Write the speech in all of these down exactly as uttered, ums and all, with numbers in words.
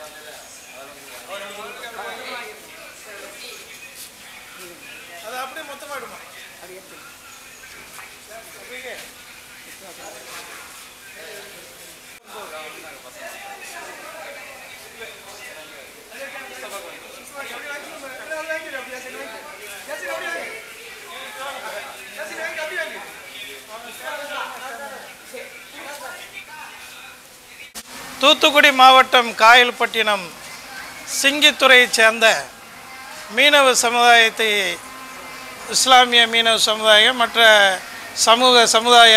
அது அப்படியே மொத்தமாயிடுமா? தூத்துக்குடி மாவட்டம் காயல்பட்டினம் சிங்கித்துறையைச் சேர்ந்த மீனவ சமுதாயத்தை இஸ்லாமிய மீனவ சமுதாயம் மற்ற சமூக சமுதாய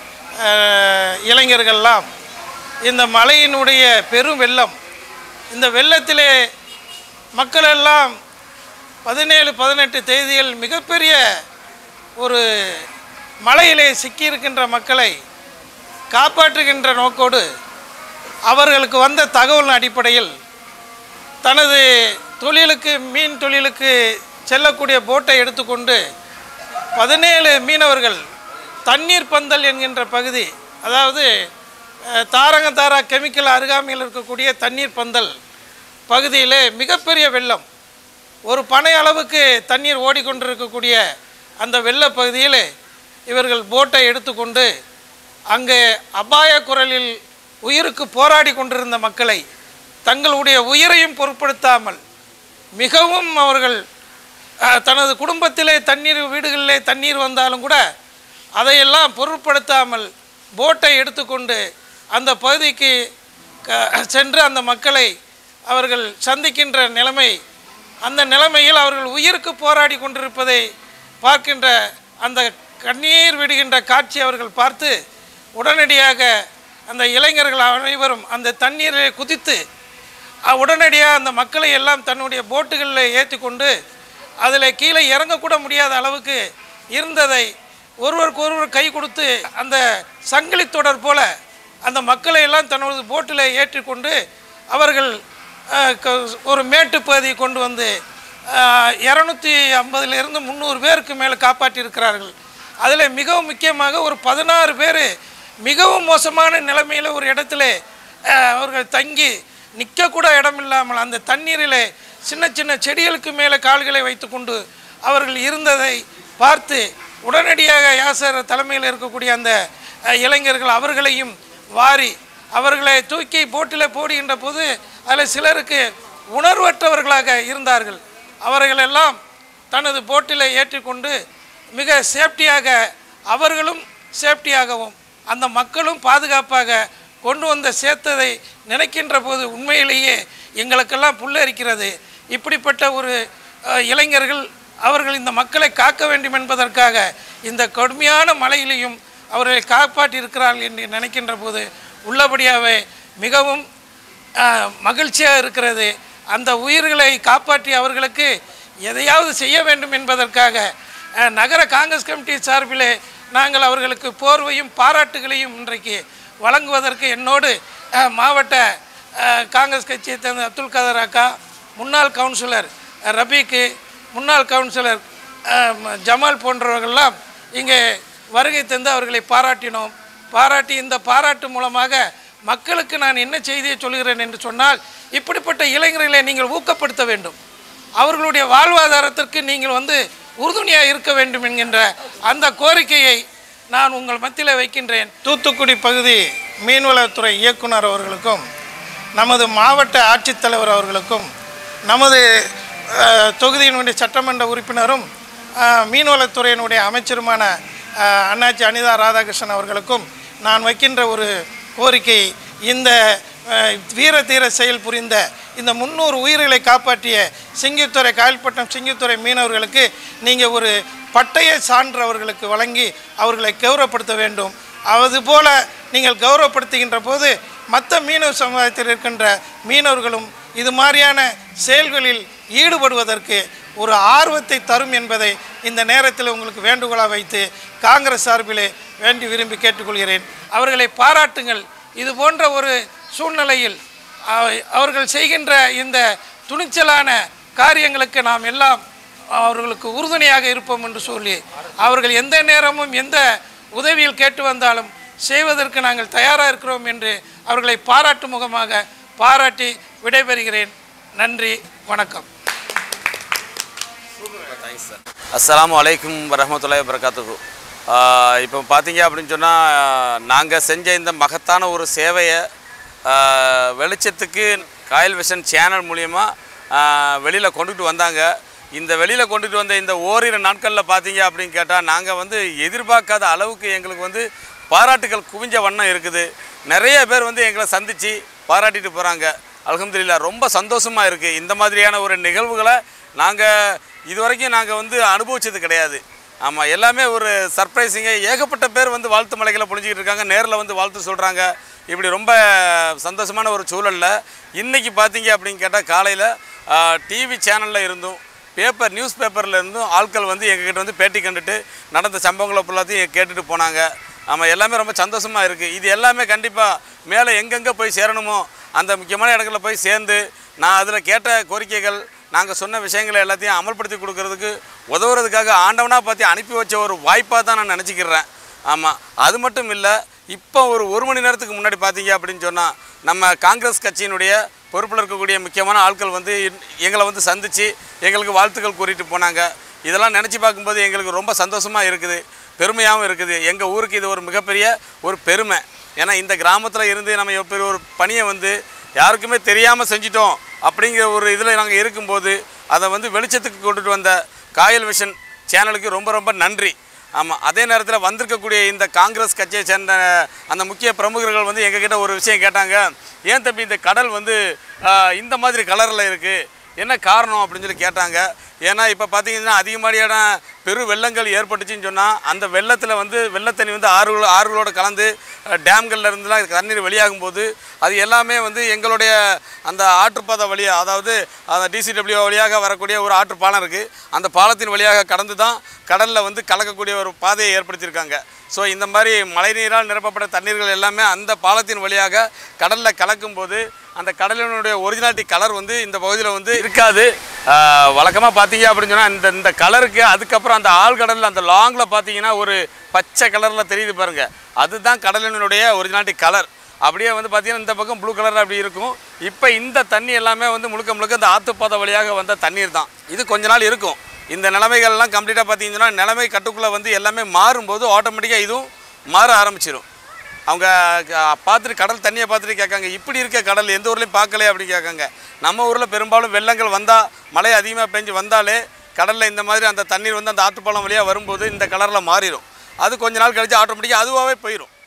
இளைஞர்கள்லாம் இந்த மழையினுடைய பெரும் வெள்ளம், இந்த வெள்ளத்திலே மக்களெல்லாம் பதினேழு பதினெட்டு தேதியில் மிகப்பெரிய ஒரு மழையிலே சிக்கியிருக்கின்ற மக்களை காப்பாற்றுகின்ற நோக்கோடு அவர்களுக்கு வந்த தகவலின் அடிப்படையில் தனது தொழிலுக்கு மீன் தொழிலுக்கு செல்லக்கூடிய போட்டை எடுத்துக்கொண்டு பதினேழு மீனவர்கள் தண்ணீர் பந்தல் என்கின்ற பகுதி, அதாவது தாரங்கத்தாரா கெமிக்கல் அருகாமையில் இருக்கக்கூடிய தண்ணீர் பந்தல் பகுதியிலே மிகப்பெரிய வெள்ளம், ஒரு பனை அளவுக்கு தண்ணீர் ஓடிக்கொண்டிருக்கக்கூடிய அந்த வெள்ள பகுதியில் இவர்கள் போட்டை எடுத்துக்கொண்டு அங்கே அபாய குரலில் உயிருக்கு போராடி கொண்டிருந்த மக்களை தங்களுடைய உயிரையும் பொருட்படுத்தாமல் மிகவும் அவர்கள் தனது குடும்பத்திலே தண்ணீர் வீடுகளிலே தண்ணீர் வந்தாலும் கூட அதையெல்லாம் பொருட்படுத்தாமல் போட்டை எடுத்துக்கொண்டு அந்த பகுதிக்கு சென்று அந்த மக்களை அவர்கள் சந்திக்கின்ற நிலைமை, அந்த நிலைமையில் அவர்கள் உயிருக்கு போராடி கொண்டிருப்பதை பார்க்கின்ற அந்த கண்ணீர் விடுகின்ற காட்சி அவர்கள் பார்த்து உடனடியாக அந்த இளைஞர்கள் அனைவரும் அந்த தண்ணீரை குதித்து உடனடியாக அந்த மக்களை எல்லாம் தன்னுடைய போட்டுகளில் ஏற்றி கொண்டு அதில் கீழே இறங்கக்கூட முடியாத அளவுக்கு இருந்ததை ஒருவருக்கு ஒருவர் கை கொடுத்து அந்த சங்கிலி தொடர் போல அந்த மக்களை எல்லாம் தன்னோட போட்டில் ஏற்றிக்கொண்டு அவர்கள் ஒரு மேட்டு பகுதியை கொண்டு வந்து இரநூத்தி ஐம்பதுலேருந்து முந்நூறு பேருக்கு மேலே காப்பாற்றியிருக்கிறார்கள். அதில் மிகவும் முக்கியமாக ஒரு பதினாறு பேர் மிகவும் மோசமான நிலைமையில் ஒரு இடத்துல அவர்கள் தங்கி நிற்கக்கூட இடம் இல்லாமல் அந்த தண்ணீரில் சின்ன சின்ன செடிகளுக்கு மேலே கால்களை வைத்து கொண்டு அவர்கள் இருந்ததை பார்த்து உடனடியாக யாசர் தலைமையில் இருக்கக்கூடிய அந்த இளைஞர்கள் அவர்களையும் வாரி அவர்களை தூக்கி போட்டில் போடுகின்ற போது அதில் சிலருக்கு உணர்வற்றவர்களாக இருந்தார்கள். அவர்களெல்லாம் தனது போட்டில் ஏற்றிக்கொண்டு மிக சேஃப்டியாக அவர்களும் சேஃப்டியாகவும் அந்த மக்களும் பாதுகாப்பாக கொண்டு வந்த சேர்த்ததை நினைக்கின்ற போது உண்மையிலேயே எங்களுக்கெல்லாம் புல்லரிக்கிறது. இப்படிப்பட்ட ஒரு இளைஞர்கள் அவர்கள் இந்த மக்களை காக்க வேண்டும் என்பதற்காக இந்த கடுமையான மழையிலையும் அவர்களை காப்பாற்றியிருக்கிறார்கள் என்று நினைக்கின்ற போது உள்ளபடியாகவே மிகவும் மகிழ்ச்சியாக இருக்கிறது. அந்த உயிர்களை காப்பாற்றி அவர்களுக்கு எதையாவது செய்ய வேண்டும் என்பதற்காக நகர காங்கிரஸ் கமிட்டி சார்பிலே நாங்கள் அவர்களுக்கு போர்வையும் பாராட்டுகளையும் இன்றைக்கு வழங்குவதற்கு என்னோடு மாவட்ட காங்கிரஸ் கட்சியை சேர்ந்த அப்துல் கதர் அக்கா, முன்னாள் கவுன்சிலர் ரபீக்கு, முன்னாள் கவுன்சிலர் ஜமால் போன்றவர்களெல்லாம் இங்கே வருகை தந்து அவர்களை பாராட்டினோம். பாராட்டி இந்த பாராட்டு மூலமாக மக்களுக்கு நான் என்ன செய்தியை சொல்கிறேன் என்று சொன்னால், இப்படிப்பட்ட இளைஞர்களை நீங்கள் ஊக்கப்படுத்த வேண்டும், அவர்களுடைய வாழ்வாதாரத்திற்கு நீங்கள் வந்து உறுதுணையாக இருக்க வேண்டும் என்கின்ற அந்த கோரிக்கையை நான் உங்கள் மத்தியில் வைக்கின்றேன். தூத்துக்குடி பகுதி மீன்வளத்துறை இயக்குனர் அவர்களுக்கும் நமது மாவட்ட ஆட்சித்தலைவர் அவர்களுக்கும் நமது தொகுதியினுடைய சட்டமன்ற உறுப்பினரும் மீன்வளத்துறையினுடைய அமைச்சருமான அண்ணாச்சி அனிதா ராதாகிருஷ்ணன் அவர்களுக்கும் நான் வைக்கின்ற ஒரு கோரிக்கை, இந்த வீர தீர செயல் புரிந்த இந்த முந்நூறு உயிர்களை காப்பாற்றிய சிங்கித்துறை காயல்பட்டினம் சிங்கித்துறை மீனவர்களுக்கு நீங்கள் ஒரு பட்டய சான்று அவர்களுக்கு வழங்கி அவர்களை கௌரவப்படுத்த வேண்டும். அதுபோல் நீங்கள் கௌரவப்படுத்துகின்ற போது மற்ற மீனவ சமுதாயத்தில் இருக்கின்ற மீனவர்களும் இது மாதிரியான செயல்களில் ஈடுபடுவதற்கு ஒரு ஆர்வத்தை தரும் என்பதை இந்த நேரத்தில் உங்களுக்கு வேண்டுகோளாக வைத்து காங்கிரஸ் சார்பிலே வேண்டி விரும்பி கேட்டுக்கொள்கிறேன். அவர்களை பாராட்டுங்கள். இது போன்ற ஒரு சூழ்நிலையில் அவர்கள் செய்கின்ற இந்த துணிச்சலான காரியங்களுக்கு நாம் எல்லாம் அவர்களுக்கு உறுதுணையாக இருப்போம் என்று சொல்லி அவர்கள் எந்த நேரமும் எந்த உதவியில் கேட்டு வந்தாலும் செய்வதற்கு நாங்கள் தயாராக இருக்கிறோம் என்று அவர்களை பாராட்டு முகமாக பாராட்டி விடைபெறுகிறேன். நன்றி, வணக்கம். அஸ்ஸலாமு அலைக்கும் வரஹ்மத்துல்லாஹி வபரகாத்துஹு. இப்போ பார்த்தீங்க அப்படின்னு சொன்னால், நாங்கள் செஞ்ச இந்த மகத்தான ஒரு சேவையை வெளிச்சத்துக்கு காயல் விஷன் சேனல் மூலிமா வெளியில் கொண்டுட்டு வந்தாங்க. இந்த வெளியில் கொண்டுட்டு வந்த இந்த ஓரிரு நாட்களில் பார்த்தீங்க அப்படின்னு கேட்டால், நாங்கள் வந்து எதிர்பார்க்காத அளவுக்கு எங்களுக்கு வந்து பாராட்டுகள் குவிஞ்ச வண்ணம் இருக்குது. நிறைய பேர் வந்து எங்களை சந்தித்து பாராட்டிட்டு போகிறாங்க. அல்ஹம்துலில்லாஹ், ரொம்ப சந்தோஷமாக இருக்குது. இந்த மாதிரியான ஒரு நிகழ்வுகளை நாங்கள் இதுவரைக்கும் நாங்கள் வந்து அனுபவிச்சது கிடையாது. ஆமாம், எல்லாமே ஒரு சர்ப்ரைஸிங்க. ஏகப்பட்ட பேர் வந்து வாழ்த்து மலைகளை பொழிஞ்சிக்கிட்டு இருக்காங்க, நேரில் வந்து வாழ்த்து சொல்கிறாங்க. இப்படி ரொம்ப சந்தோஷமான ஒரு சூழலில் இன்றைக்கி பார்த்தீங்க அப்படின்னு கேட்டால், காலையில் டிவி சேனலில் இருந்தும் பேப்பர் நியூஸ் பேப்பரில் இருந்தும் ஆட்கள் வந்து எங்ககிட்ட வந்து பேட்டி கண்டுட்டு நடந்த சம்பவங்களை ஃபுல்லாத்தையும் கேட்டுட்டு போனாங்க. ஆமாம், எல்லாமே ரொம்ப சந்தோஷமாக இருக்குது. இது எல்லாமே கண்டிப்பாக மேலே எங்கெங்கே போய் சேரணுமோ அந்த முக்கியமான இடங்களில் போய் சேர்ந்து, நான் அதில் கேட்ட கோரிக்கைகள், நாங்கள் சொன்ன விஷயங்களை எல்லாத்தையும் அமல்படுத்தி கொடுக்கறதுக்கு உதவுறதுக்காக ஆண்டவனாக பார்த்து அனுப்பி வச்ச ஒரு வாய்ப்பாக தான் நான் நினச்சிக்கிறேன். ஆமாம், அது மட்டும் இல்லை, இப்போ ஒரு ஒரு மணி நேரத்துக்கு முன்னாடி பார்த்தீங்க அப்படின்னு சொன்னால், நம்ம காங்கிரஸ் கட்சியினுடைய பொறுப்பில் இருக்கக்கூடிய முக்கியமான ஆட்கள் வந்து எங்களை வந்து சந்தித்து எங்களுக்கு வாழ்த்துக்கள் கூறிட்டு போனாங்க. இதெல்லாம் நினச்சி பார்க்கும்போது எங்களுக்கு ரொம்ப சந்தோஷமாக இருக்குது, பெருமையாகவும் இருக்குது. எங்கள் ஊருக்கு இது ஒரு மிகப்பெரிய ஒரு பெருமை. ஏன்னா இந்த கிராமத்தில் இருந்து நம்ம எப்படி ஒரு பணியை வந்து யாருக்குமே தெரியாமல் செஞ்சிட்டோம் அப்படிங்கிற ஒரு இதில் நாங்கள் இருக்கும்போது, அதை வந்து வெளிச்சத்துக்கு கொண்டுட்டு வந்த காயல் விஷன் சேனலுக்கு ரொம்ப ரொம்ப நன்றி. ஆமாம், அதே நேரத்தில் வந்திருக்கக்கூடிய இந்த காங்கிரஸ் கட்சியை சேர்ந்த அந்த முக்கிய பிரமுகர்கள் வந்து எங்ககிட்ட ஒரு விஷயம் கேட்டாங்க. ஏன் தம்பி இந்த கடல் வந்து இந்த மாதிரி கலரில் இருக்குது, என்ன காரணம் அப்படின்னு சொல்லி கேட்டாங்க. ஏன்னா இப்போ பார்த்தீங்கன்னா அதிகமாடியான பெரு வெள்ளங்கள் ஏற்பட்டுச்சுன்னு சொன்னால், அந்த வெள்ளத்தில் வந்து வெள்ளத்தண்ணி வந்து ஆறுகள் ஆறுகளோடு கலந்து டேம்களில் இருந்துலாம் தண்ணீர் வெளியாகும் போது அது எல்லாமே வந்து எங்களுடைய அந்த ஆற்றுப்பாதை வழியாக, அதாவது அந்த டிசிடபிள்யூ வழியாக வரக்கூடிய ஒரு ஆற்று பாலம் இருக்குது, அந்த பாலத்தின் வழியாக கடந்து தான் கடலில் வந்து கலக்கக்கூடிய ஒரு பாதையை ஏற்படுத்தியிருக்காங்க. ஸோ இந்த மாதிரி மழைநீரால் நிரப்பப்பட்ட தண்ணீர்கள் எல்லாமே அந்த பாலத்தின் வழியாக கடலில் கலக்கும்போது அந்த கடலினுடைய ஒரிஜினாலிட்டி கலர் வந்து இந்த பகுதியில் வந்து இருக்காது. வழக்கமாக பார்த்தீங்க அப்படின்னு சொன்னால், இந்த இந்த கலருக்கு அதுக்கப்புறம் அந்த ஆழ்கடலில் அந்த லாங்கில் பார்த்தீங்கன்னா ஒரு பச்சை கலரில் தெரியுது பாருங்கள், அதுதான் கடலினுடைய ஒரிஜினாலிட்டி கலர். அப்படியே வந்து பார்த்திங்கன்னா இந்த பக்கம் ப்ளூ கலரில் அப்படி இருக்கும். இப்போ இந்த தண்ணி எல்லாமே வந்து முழுக்க முழுக்க இந்த ஆற்றுப்பாதை வழியாக வந்த தண்ணீர் தான். இது கொஞ்ச நாள் இருக்கும். இந்த நிலைமைகள்லாம் கம்ப்ளீட்டாக பார்த்தீங்கன்னா நிலைமை கட்டுக்குள்ளே வந்து எல்லாமே மாறும்போது ஆட்டோமேட்டிக்காக இதுவும் மாற ஆரம்பிச்சிடும். அவங்க பார்த்துட்டு கடல் தண்ணியை பார்த்துட்டு கேட்காங்க, இப்படி இருக்க கடல் எந்த ஊர்லேயும் பார்க்கலையே அப்படின்னு கேட்காங்க. நம்ம ஊரில் பெரும்பாலும் வெள்ளங்கள் வந்தால், மழை அதிகமாக பெஞ்சு வந்தாலே கடலில் இந்த மாதிரி அந்த தண்ணீர் வந்து அந்த ஆற்றுப்பாலம் வழியாக வரும்போது இந்த கலரில் மாறிடும். அது கொஞ்ச நாள் கழித்து ஆட்டோமேட்டிக்காக அதுவாகவே போயிடும்.